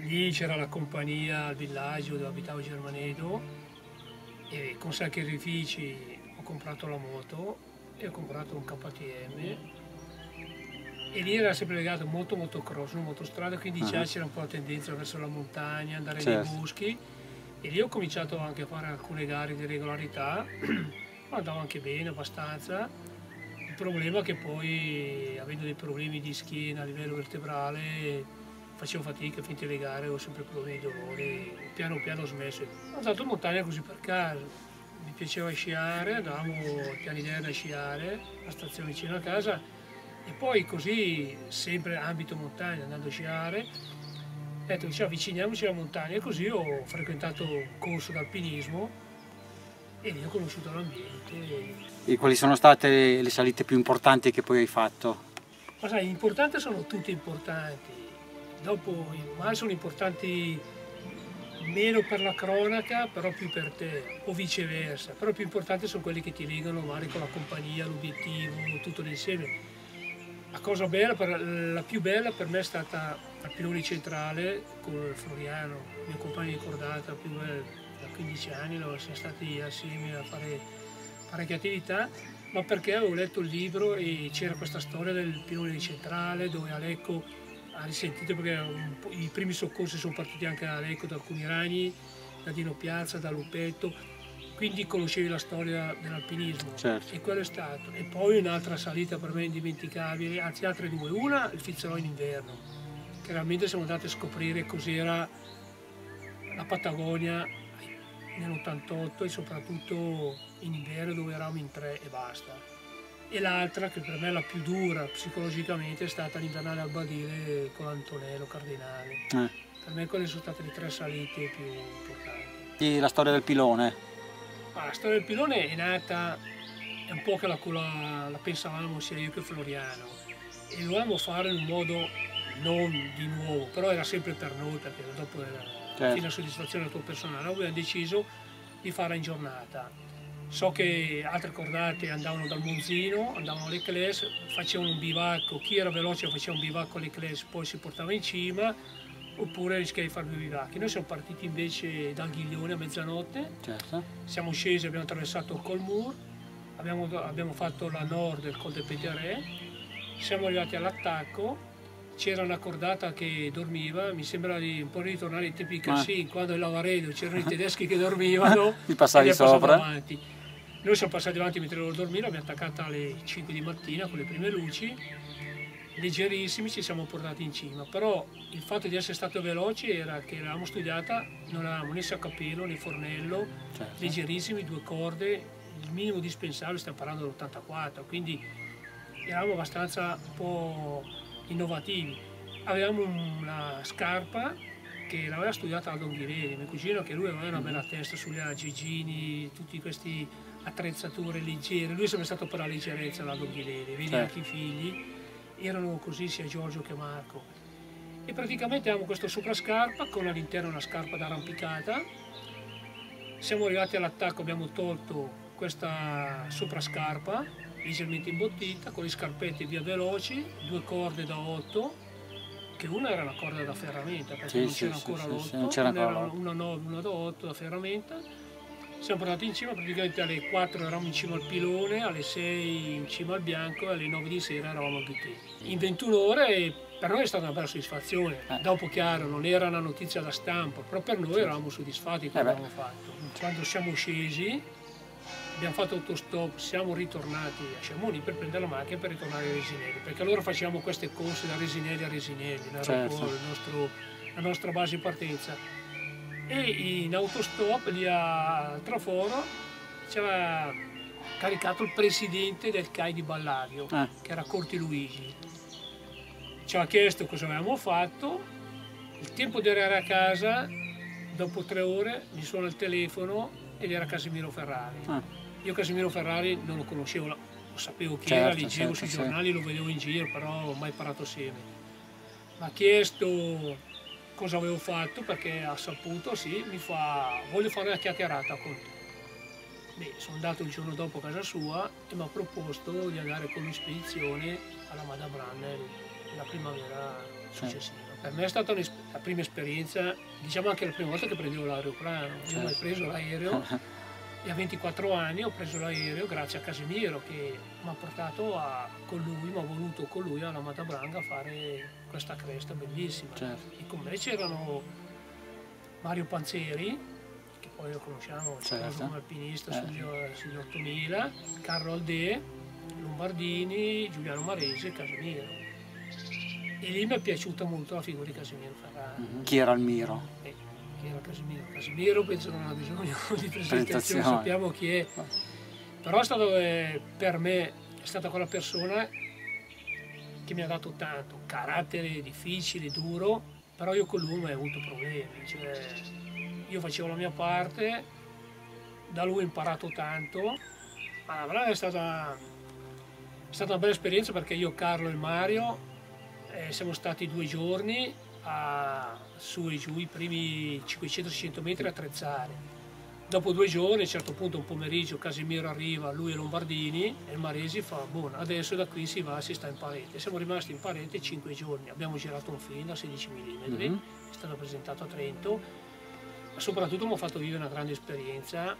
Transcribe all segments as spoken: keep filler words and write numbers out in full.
lì c'era la compagnia al villaggio dove abitavo a Germanedo e con sacrifici ho comprato la moto e ho comprato un K T M e lì era sempre legato molto motocross, non motostrada, quindi uh-huh. già c'era un po' la tendenza verso la montagna, andare certo. nei boschi e lì ho cominciato anche a fare alcune gare di regolarità, andavo anche bene abbastanza. Il problema è che poi, avendo dei problemi di schiena a livello vertebrale, facevo fatica, finite le gare, ho sempre problemi di dolore, piano piano ho smesso. Ho andato in montagna così per caso, mi piaceva sciare, andavamo a Pianiderna a sciare, a stazione vicino a casa, e poi così, sempre ambito montagna, andando a sciare, ho detto diciamo, avviciniamoci alla montagna, e così ho frequentato un corso d'alpinismo e lì ho conosciuto l'ambiente. E quali sono state le salite più importanti che poi hai fatto? Ma sai, importanti sono tutte importanti, dopo i mari sono importanti meno per la cronaca, però più per te, o viceversa, però più importanti sono quelli che ti legano magari con la compagnia, l'obiettivo, tutto l'insieme. La cosa bella, per, la più bella per me è stata al pilone centrale con Floriano, mio compagno di cordata, più bella. Da quindici anni siamo stati assieme a fare parecchie attività, ma perché avevo letto il libro e c'era questa storia del pilone di centrale dove Alecco ha risentito, perché i primi soccorsi sono partiti anche da Alecco, da alcuni ragni, da Dino Piazza, da Lupetto, quindi conoscevi la storia dell'alpinismo certo. E quello è stato. E poi un'altra salita per me indimenticabile, anzi altre due, una il Fizzolò in inverno, che realmente siamo andati a scoprire cos'era la Patagonia nell'ottantotto e soprattutto in inverno dove eravamo in tre e basta. E l'altra, che per me è la più dura psicologicamente, è stata l'invernale al Badile con Antonello Cardinale. Eh. Per me quelle sono state le tre salite più importanti. E la storia del pilone? Ma la storia del pilone è nata, è un po' che la, la, la pensavamo sia io che Floriano e lo volevamo fare in un modo non di nuovo, però era sempre per noi, perché dopo era certo. Fino a soddisfazione del tuo personale, abbiamo deciso di farla in giornata. So che altre cordate andavano dal Monzino, andavano alle Cles, facevano un bivacco, chi era veloce faceva un bivacco alle Cles, poi si portava in cima, oppure rischiava di fare due bivacchi. Noi siamo partiti invece dal Ghiglione a mezzanotte, certo. Siamo scesi, abbiamo attraversato il Col Mur, abbiamo, abbiamo fatto la nord del Col de Peterè, siamo arrivati all'attacco. C'era una cordata che dormiva, mi sembra di un po' ritornare ai tempi di Cassin, ah. quando il Lavaredo c'erano i tedeschi che dormivano e passavi sopra. Avanti. Noi siamo passati avanti mentre loro dormivano, abbiamo attaccata alle cinque di mattina con le prime luci, leggerissimi, ci siamo portati in cima, però il fatto di essere stato veloci era che l'avevamo studiata, non avevamo né saccapelo né fornello, certo. Leggerissimi, due corde, il minimo dispensabile, stiamo parlando dell'ottantaquattro, quindi eravamo abbastanza un po' innovativi. Avevamo una scarpa che l'aveva studiata Aldo Ghirelli, mio cugino, che lui aveva una bella testa sugli agigini, tutti questi attrezzature leggere, lui è sempre stato per la leggerezza Aldo Ghirelli, vedi certo. Anche i figli erano così, sia Giorgio che Marco, e praticamente avevamo questo soprascarpa con all'interno una scarpa d'arrampicata. Siamo arrivati all'attacco, abbiamo tolto questa soprascarpa leggermente imbottita, con le scarpette via veloci, due corde da otto, che una era una corda da ferramenta, perché sì, non c'era sì, ancora sì, l'otto, sì, una era una nove, una da otto da ferramenta. Siamo portati in cima, praticamente alle quattro eravamo in cima al pilone, alle sei in cima al bianco e alle nove di sera eravamo al Ghittè. In ventuno ore per noi è stata una bella soddisfazione, eh. Dopo chiaro non era una notizia da stampa, però per noi eravamo soddisfatti di quello che avevamo fatto. Quando siamo scesi, abbiamo fatto autostop, siamo ritornati a Chamonix per prendere la macchina per ritornare a Resinelli, perché allora facciamo queste corse da Resinelli a Resinelli, certo. il nostro, la nostra base di partenza. E in autostop lì a Traforo ci aveva caricato il presidente del C A I di Ballario, eh. che era Corti Luigi. Ci ha chiesto cosa avevamo fatto, il tempo di arrivare a casa, dopo tre ore mi suona il telefono ed era Casimiro Ferrari. Eh. Io Casimiro Ferrari non lo conoscevo, lo sapevo chi certo, era, leggevo certo, sui giornali, sì. Lo vedevo in giro, però non ho mai parlato assieme. Mi ha chiesto cosa avevo fatto, perché ha saputo, sì, mi fa, voglio fare una chiacchierata con te. Beh, sono andato il giorno dopo a casa sua e mi ha proposto di andare con un'espedizione alla Madame Brunner la primavera successiva. Per me è stata la prima esperienza, diciamo anche la prima volta che prendevo l'aeroplano. Io ho mai preso l'aereo e a ventiquattro anni ho preso l'aereo grazie a Casimiro che mi ha portato a, con lui, mi ha voluto con lui alla Matabranga a fare questa cresta bellissima. Certo. E con me c'erano Mario Panzeri, che poi lo conosciamo, certo. come alpinista eh. sugli, sugli ottomila, Carlo Aldè, Lombardini, Giuliano Maresi e Casimiro. E lì mi è piaciuta molto la figura di Casimiro Ferrara. Mm-hmm. Chi era il Miro? Eh, chi era Casimiro? Casimiro penso non ha bisogno di presentazione, sappiamo chi è. Però è stato, eh, per me è stata quella persona che mi ha dato tanto, carattere difficile, duro, però io con lui non ho avuto problemi. Cioè, io facevo la mia parte, da lui ho imparato tanto, ma la è stata, è stata una bella esperienza perché io, Carlo e Mario Eh, siamo stati due giorni a, su e giù i primi cinquecento seicento metri a attrezzare. Dopo due giorni, a un certo punto un pomeriggio Casimiro arriva, lui e Lombardini, e il Maresi fa, buono, adesso da qui si va, si sta in parete. Siamo rimasti in parete cinque giorni, abbiamo girato un film da sedici millimetri, mm-hmm. è stato presentato a Trento, ma soprattutto mi ha fatto vivere una grande esperienza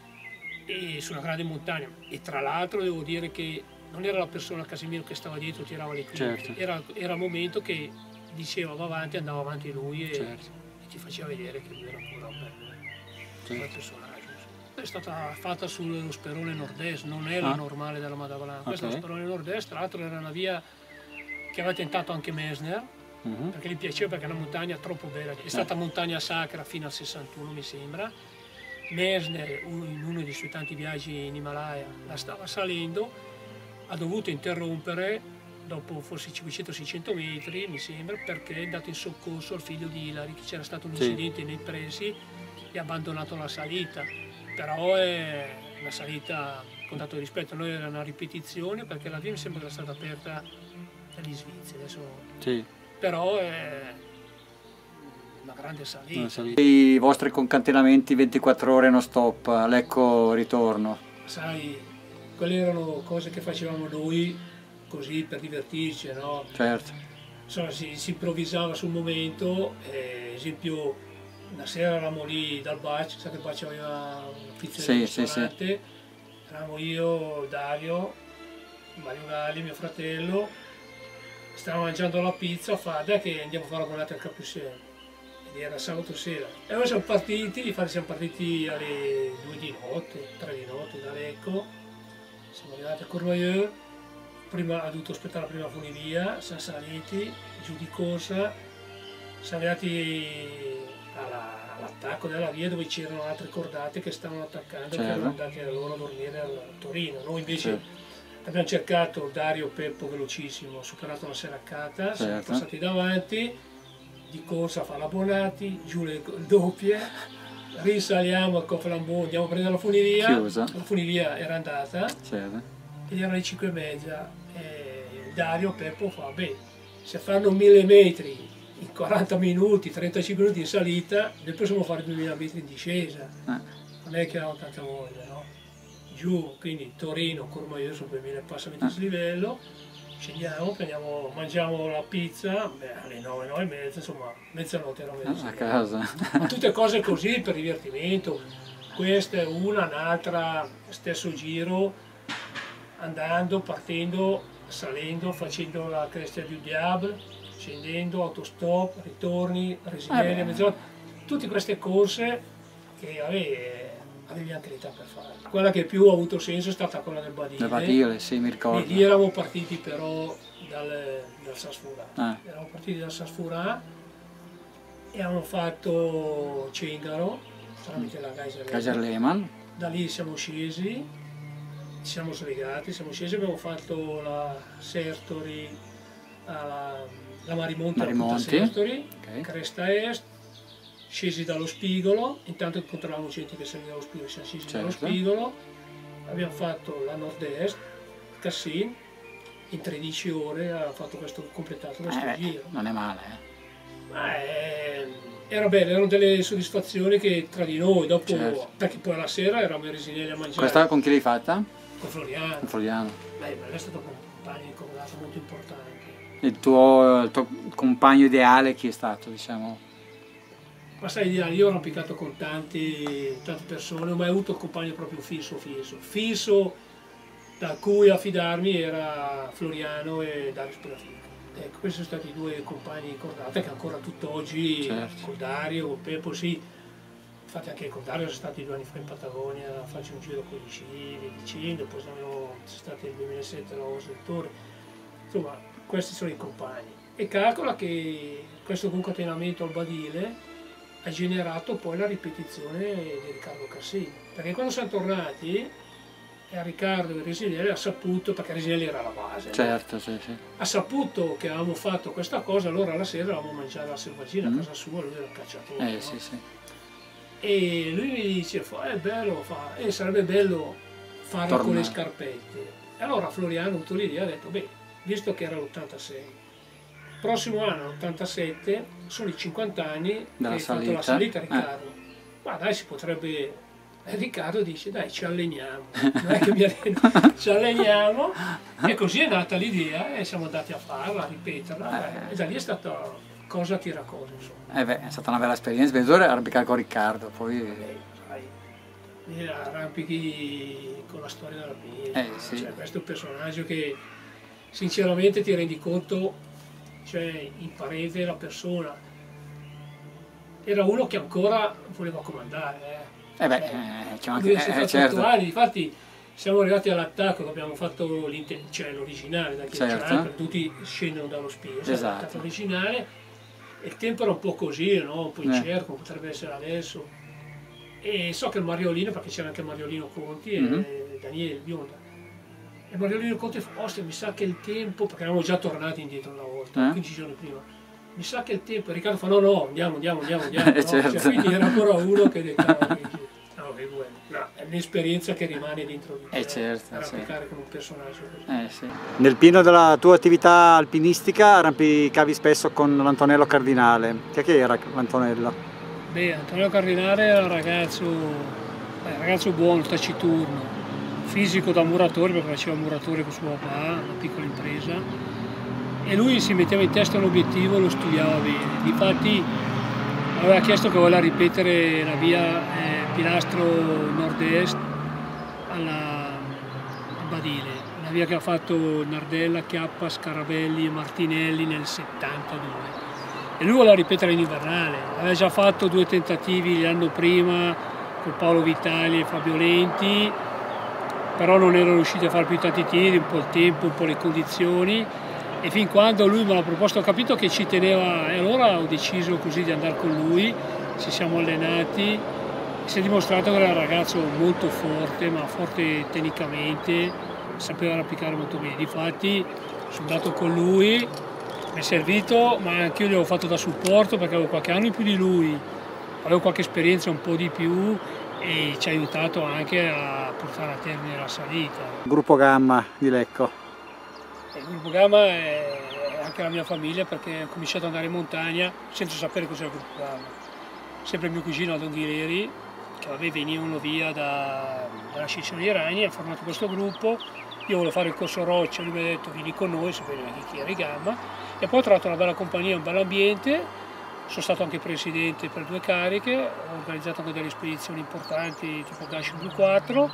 e su una grande montagna. E tra l'altro devo dire che non era la persona Casimiro che stava dietro, tirava le cliche, certo. era, era il momento che diceva va avanti, andava avanti lui e, certo. e ti faceva vedere che lui era ancora un bel certo. personaggio. È stata fatta sullo sperone nord-est, non è ah. la normale della Madabranga, okay. Questa è lo sperone nord-est, tra l'altro era una via che aveva tentato anche Messner, uh-huh. perché gli piaceva, perché è una montagna troppo bella, è stata eh. montagna sacra fino al sessantuno mi sembra. Messner in uno dei suoi tanti viaggi in Himalaya la stava salendo, ha dovuto interrompere dopo forse cinquecento seicento metri mi sembra, perché è andato in soccorso al figlio di Ilari, che c'era stato un incidente sì. nei pressi e ha abbandonato la salita. Però è una salita con tanto rispetto, noi era una ripetizione perché la via mi sembra che era stata aperta dagli svizzeri adesso. Sì. Però è una grande salita. Una salita. I vostri concatenamenti ventiquattro ore non stop, Lecco ritorno. Sai, quelle erano cose che facevamo noi così per divertirci, no? Certo. Insomma, si, si improvvisava sul momento, eh, esempio una sera eravamo lì dal Bac, sai che il Bac aveva una pizzeria, sì, ristorante, sì, sì. Eravamo io, Dario, Mario Galli, mio fratello, stavamo mangiando la pizza, fa dai che andiamo a fare la bonata al Capucel. Ed era sabato sera. E noi siamo partiti, infatti siamo partiti alle due di notte, tre di notte da Lecco. Siamo arrivati a Courmayeur, prima ha dovuto aspettare la prima funivia, siamo saliti giù di corsa, siamo arrivati all'attacco della via dove c'erano altre cordate che stavano attaccando, certo. che erano andati a loro a dormire a Torino. Noi invece certo. abbiamo cercato Dario Peppo velocissimo, ha superato la seraccata, certo. siamo passati davanti, di corsa a fare l'abbonati, giù le doppie. Risaliamo al Coflambeau, andiamo a prendere la funivia, Chiusa. la funivia era andata certo. ed erano le cinque e mezza e Dario Peppo fa, beh, se fanno mille metri in quaranta minuti, trentacinque minuti in salita, noi possiamo fare duemila metri in discesa, eh. non è che avevamo tanta voglia, no? Giù, quindi Torino, Courmayeur sono duemila e passa metri eh. di livello, scendiamo, prendiamo, mangiamo la pizza, beh, alle nove, nove e mezza, insomma, mezzanotte era mezza. A casa. Ma tutte cose così per divertimento. Questa è una, un'altra, stesso giro, andando, partendo, salendo, facendo la cresta du Diable, scendendo, autostop, ritorni, residenza, eh mezzanotte. Tutte queste corse che vabbè, avevi anche l'età per fare. Quella che più ha avuto senso è stata quella del Badile. Del Badile, sì, mi ricordo. E lì eravamo partiti però dal, dal Sasfura. Ah. Eravamo partiti dal Sasfura e abbiamo fatto Cengaro tramite la Geiser Lehmann. Da lì siamo scesi, ci siamo slegati, siamo scesi, abbiamo fatto la Sertori, la, la Marimonti, Marimonti. La Sertori, okay. Cresta Est, scesi dallo Spigolo, intanto incontravamo gente che saliva dallo Spigolo, siamo scesi certo. dallo Spigolo, abbiamo fatto la Nord-Est, Cassin, in tredici ore ha fatto questo, completato questo eh, giro. Non è male, eh? Ma è, era bello, erano delle soddisfazioni che tra di noi, dopo, certo. perché poi alla sera eravamo in Resinelli a mangiare. Questa con chi l'hai fatta? Con Floriano. Con Floriano. Beh, ma è stato un compagno di correlato molto importante. Il tuo, il tuo compagno ideale chi è stato, diciamo? Ma sai, io ho arrampicato con tanti, tante persone, non ho mai avuto un compagno proprio fisso, fisso. Fisso da cui affidarmi era Floriano e Dario Spirafica. Ecco, questi sono stati i due compagni cordate che ancora tutt'oggi, certo. con Dario, con Peppo, sì. Infatti anche con Dario sono stati due anni fa in Patagonia a farci un giro con gli sci, via dicendo, poi siamo stati nel duemilasette alla Osa del Torre. Insomma, questi sono i compagni. E calcola che questo concatenamento al Badile ha generato poi la ripetizione di Riccardo Cassini. Perché quando siamo tornati, Riccardo e Resinelli ha saputo, perché Resinelli era la base, certo, no? sì, sì. Ha saputo che avevamo fatto questa cosa, allora la sera avevamo mangiato la selvaggina mm. a casa sua, lui era cacciatore. Eh, no? sì, sì. E lui mi dice, fa, è bello, fa, eh, sarebbe bello farla Tornare. con le scarpette. E allora Floriano ha avuto l'idea, ha detto, beh, visto che era l'ottantasei, prossimo anno, l'ottantasette, sono i cinquanta anni che hai fatto la salita, Riccardo. Eh. Ma dai, si potrebbe... E Riccardo dice, dai, ci alleniamo, non è che mi alleno, ci alleniamo. E così è nata l'idea e siamo andati a farla, a ripeterla. Eh. E da lì è stata cosa tira cosa, insomma. Eh beh, è stata una bella esperienza, vedere arrampicare con Riccardo, poi... Eh, sai, arrampichi con la storia della pista, eh, sì. Cioè, questo è un personaggio che sinceramente ti rendi conto, cioè in parete la persona era uno che ancora voleva comandare, eh. Eh beh, eh, c'è anche, eh, certo. Anni. Infatti siamo arrivati all'attacco che abbiamo fatto cioè l'originale, da certo. perché tutti scendono dallo Spio, esatto. L'attacco originale, e il tempo era un po' così, no? Un po' incerto, come potrebbe essere adesso. E so che il Mariolino, perché c'era anche Mariolino Conti e mm-hmm. Daniele Bionda, e Mariolino Conti fa, ostia, mi sa che il tempo, perché eravamo già tornati indietro una volta, eh? quindici giorni prima, mi sa che il tempo, e Riccardo fa no no, andiamo, andiamo, andiamo, andiamo, no? certo. Cioè, quindi era ancora uno che dettava. No, no, è un'esperienza che rimane dentro di te, eh certo, arrampicare sì. con un personaggio così. Eh, sì. Nel pieno della tua attività alpinistica arrampicavi spesso con l'Antonello Cardinale. Che, che era l'Antonello? Beh, Antonello Cardinale era un ragazzo, un ragazzo buono, taciturno, fisico da muratore, perché faceva muratore con suo papà, una piccola impresa, e lui si metteva in testa un obiettivo e lo studiava bene. Difatti aveva chiesto che voleva ripetere la via eh, Pilastro nord-est alla a Badile, la via che ha fatto Nardella, Chiappa, Scarabelli e Martinelli nel settantadue. E lui voleva ripetere in invernale, aveva già fatto due tentativi l'anno prima con Paolo Vitali e Fabio Lenti, però non erano riusciti a fare più tanti tiri, un po' il tempo, un po' le condizioni, e fin quando lui me l'ha proposto ho capito che ci teneva, e allora ho deciso così di andare con lui, ci siamo allenati, si è dimostrato che era un ragazzo molto forte, ma forte tecnicamente, sapeva arrampicare molto bene. Difatti sono andato con lui, mi è servito, ma anche io gli avevo fatto da supporto perché avevo qualche anno in più di lui, avevo qualche esperienza un po' di più e ci ha aiutato anche a portare a termine la salita. Gruppo Gamma di Lecco. Il Gruppo Gamma è anche la mia famiglia, perché ho cominciato ad andare in montagna senza sapere cos'era il Gruppo Gamma. Sempre mio cugino Adon Ghileri, che vabbè, venivano via da, dalla scissione di Ragni, ha formato questo gruppo. Io volevo fare il corso Roccia, lui mi ha detto vieni con noi, sapere chi era i Gamma, e poi ho trovato una bella compagnia, un bel ambiente, sono stato anche presidente per due cariche, ho organizzato anche delle spedizioni importanti tipo Dash V quattro,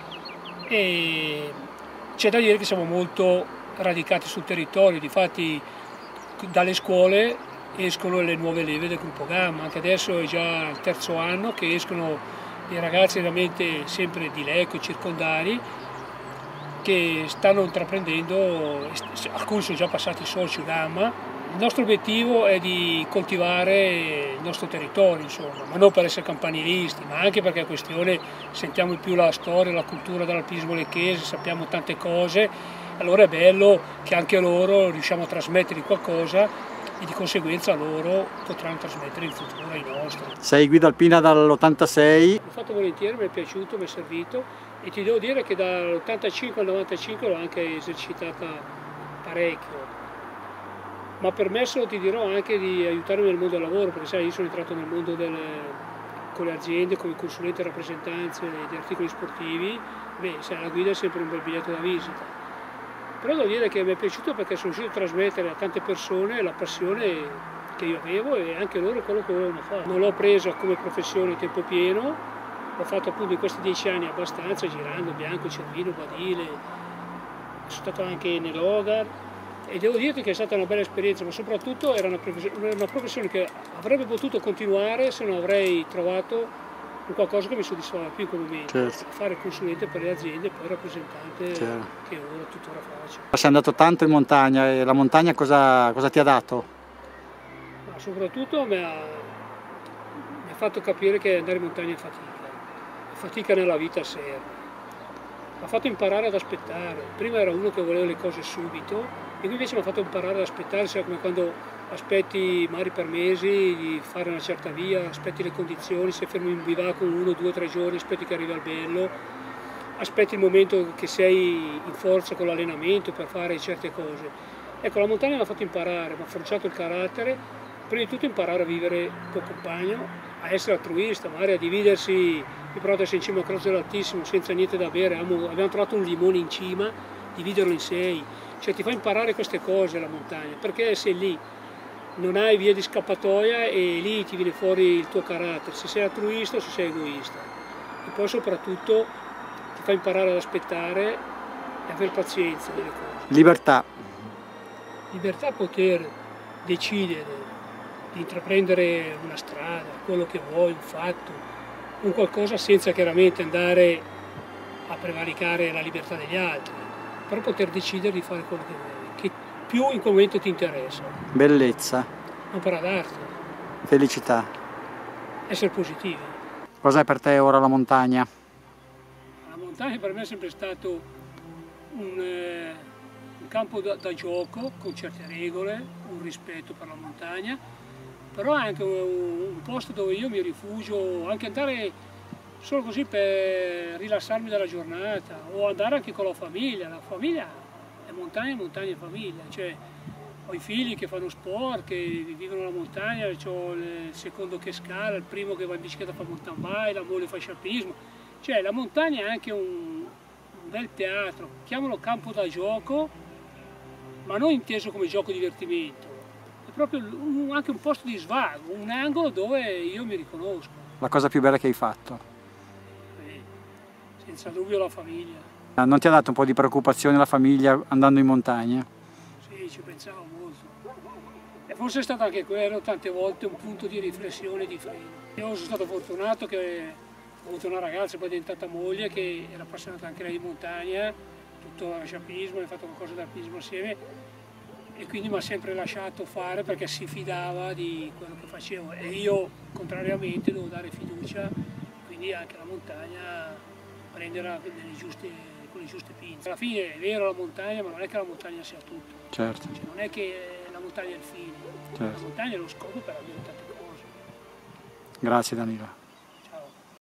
e c'è da dire che siamo molto radicati sul territorio, difatti dalle scuole escono le nuove leve del Gruppo Gamma, anche adesso è già il terzo anno che escono dei ragazzi veramente sempre di Lecco e circondari che stanno intraprendendo, alcuni sono già passati soci Gamma. Il nostro obiettivo è di coltivare il nostro territorio, insomma, ma non per essere campanilisti, ma anche perché è questione, sentiamo più la storia, la cultura dell'alpinismo lecchese, sappiamo tante cose, allora è bello che anche loro riusciamo a trasmettere qualcosa e di conseguenza loro potranno trasmettere in futuro ai nostri. Sei guida alpina dall'ottantasei? L'ho fatto volentieri, mi è piaciuto, mi è servito, e ti devo dire che dall'ottantacinque al novantacinque l'ho anche esercitata parecchio. Mi ha permesso, ti dirò, anche di aiutarmi nel mondo del lavoro, perché sai, io sono entrato nel mondo del, con le aziende, come consulente rappresentanze di articoli sportivi, beh, sai, la guida è sempre un bel biglietto da visita. Però devo dire che mi è piaciuto perché sono riuscito a trasmettere a tante persone la passione che io avevo e anche loro quello che volevano fare. Non l'ho presa come professione a tempo pieno, l'ho fatto appunto in questi dieci anni abbastanza, girando Bianco, Cervino, Badile, sono stato anche nell'Ogar e devo dirti che è stata una bella esperienza, ma soprattutto era una professione, una professione che avrebbe potuto continuare se non avrei trovato un qualcosa che mi soddisfava più in quel momento. Certo. Fare consulente per le aziende e poi rappresentante, Certo, che ora tuttora faccio. sei andato tanto in montagna e la montagna cosa, cosa ti ha dato? Ma soprattutto mi ha, mi ha fatto capire che andare in montagna è fatica, è fatica nella vita serve. Mi ha fatto imparare ad aspettare. Prima era uno che voleva le cose subito e lui invece mi ha fatto imparare ad aspettare, cioè come quando aspetti magari per mesi di fare una certa via, aspetti le condizioni, se fermi in bivacco uno, due, tre giorni, aspetti che arriva il bello, aspetti il momento che sei in forza con l'allenamento per fare certe cose. Ecco, la montagna mi ha fatto imparare, mi ha forgiato il carattere, prima di tutto imparare a vivere col compagno, a essere altruista, magari a dividersi, mi provato a essere in cima a Croce dell'Altissimo senza niente da bere, abbiamo trovato un limone in cima, dividerlo in sei, cioè ti fa imparare queste cose la montagna, perché sei lì, non hai via di scappatoia e lì ti viene fuori il tuo carattere, se sei altruista o se sei egoista. E poi soprattutto ti fa imparare ad aspettare e avere pazienza delle cose. Libertà. Libertà a poter decidere di intraprendere una strada, quello che vuoi, un fatto, un qualcosa senza chiaramente andare a prevaricare la libertà degli altri, però poter decidere di fare quello che vuoi, che più in quel momento ti interessa. Bellezza. Opera d'arte. Felicità. Essere positivi. Cos'è per te ora la montagna? La montagna per me è sempre stato un, eh, un campo da, da gioco con certe regole, un rispetto per la montagna, però è anche un, un posto dove io mi rifugio, anche andare solo così per rilassarmi dalla giornata o andare anche con la famiglia. La famiglia è montagna, montagna e famiglia, cioè ho i figli che fanno sport, che vivono la montagna, ho il secondo che scala, il primo che va in bicicletta fa mountain bike, la moglie fa sciapismo, cioè la montagna è anche un, un bel teatro, chiamalo campo da gioco, ma non inteso come gioco divertimento, è proprio un, anche un posto di svago, un angolo dove io mi riconosco. La cosa più bella che hai fatto? Eh, senza dubbio la famiglia. Non ti ha dato un po' di preoccupazione la famiglia andando in montagna? Sì, ci pensavo molto. E forse è stato anche quello tante volte un punto di riflessione e di freno. Io sono stato fortunato che ho avuto una ragazza, poi è diventata moglie, che era appassionata anche lei di montagna, tutto sciapismo, ha fatto qualcosa d'alpinismo assieme e quindi mi ha sempre lasciato fare perché si fidava di quello che facevo e io contrariamente devo dare fiducia, quindi anche la montagna prenderla nelle giuste, con le giuste pinze. Alla fine è vero la montagna, ma non è che la montagna sia tutto. Certo. Cioè, non è che la montagna è il fine, certo. La montagna è lo scopo per avere tante cose. Grazie Danilo.